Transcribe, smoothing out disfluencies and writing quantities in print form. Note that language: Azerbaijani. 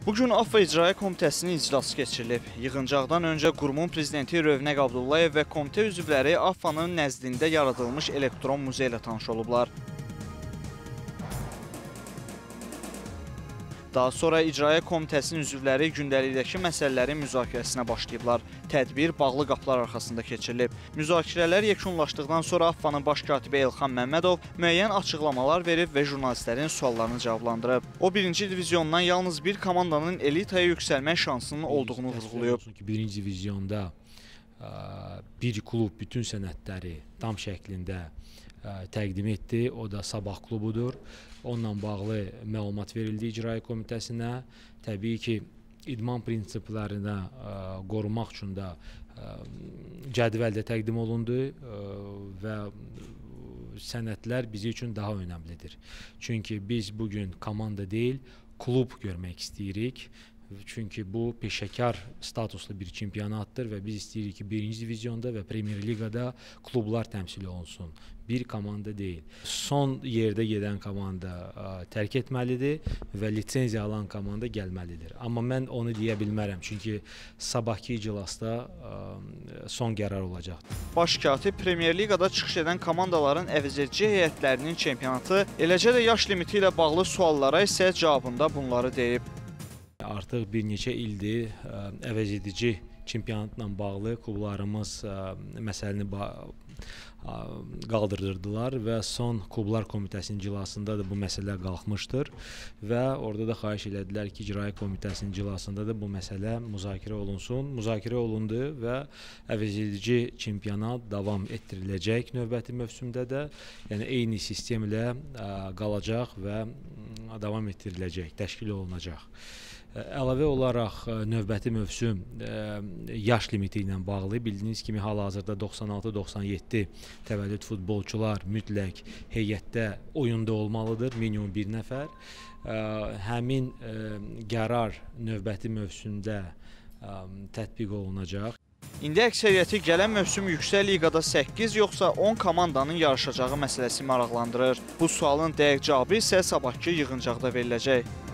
Bugün AFFA İcra Komitəsinin iclası keçirilib. Yığıncaqdan öncə qurumun prezidenti Rövnəq Abdullayev və komitə üzvləri AFFA-nın nəzdində yaradılmış elektron muzey ilə tanış olublar. Daha sonra İcra Komitəsinin üzvləri gündəlikdəki məsələlərin müzakirəsinə başlayıblar. Tədbir bağlı qapılar arxasında keçirilib. Müzakirələr yekunlaşdıqdan sonra AFFA-nın baş katibi Elxan Məmmədov müəyyən açıqlamalar verib və jurnalistlərin suallarını cavablandırıb. O, birinci divizyondan yalnız bir komandanın elitaya yüksəlmək şansının olduğunu vurğulayıb. Birinci divizyonda bir klub bütün sənədləri tam şəklində təqdim etdi. O da Sabah klubudur. Onunla bağlı məlumat verildi İcra Komitəsinə. Təbii ki, idman prinsiplərinə qorumaq üçün də cədvəl də təqdim olundu və sənədlər bizim üçün daha önəmlidir. Çünki biz bugün komanda deyil, klub görmək istəyirik. Çünki bu peşəkar statuslu bir çempionatdır və biz istəyirik ki, birinci divizyonda və Premier Liqada klublar təmsil olunsun. Bir komanda deyil. Son yerdə gedən komanda tərk etməlidir və lisenziya alan komanda gəlməlidir. Amma mən onu deyə bilmərəm, çünki sabahki iclasda son qərar olacaqdır. Baş katib Premier Liqada çıxış edən komandaların əvəzedici heyətlərinin çempionatı, eləcə də yaş limiti ilə bağlı suallara isə cavabında bunları deyib. Artıq bir neçə ildir əvəzedici çempionatla bağlı klublarımız məsələni qaldırırdılar və son klublar komitəsinin iclasında da bu məsələ qalxmışdır və orada da xahiş elədilər ki, İcra Komitəsinin iclasında da bu məsələ müzakirə olunsun. Müzakirə olundu və əvəzedici çempionat davam etdiriləcək növbəti mövsümdə də, yəni eyni sistem ilə qalacaq və davam etdiriləcək, təşkil olunacaq. Əlavə olaraq növbəti mövsüm yaş limiti ilə bağlı. Bildiyiniz kimi hal-hazırda 96-97 təvəllüd futbolçular mütləq heyətdə oyunda olmalıdır, minimum bir nəfər. Həmin qərar növbəti mövsümdə tətbiq olunacaq. İndi əksəriyyəti gələn mövsüm yüksək liqada 8 yoxsa 10 komandanın yarışacağı məsələsi maraqlandırır. Bu sualın dəqiq cavabı isə sabahki yığıncaqda veriləcək.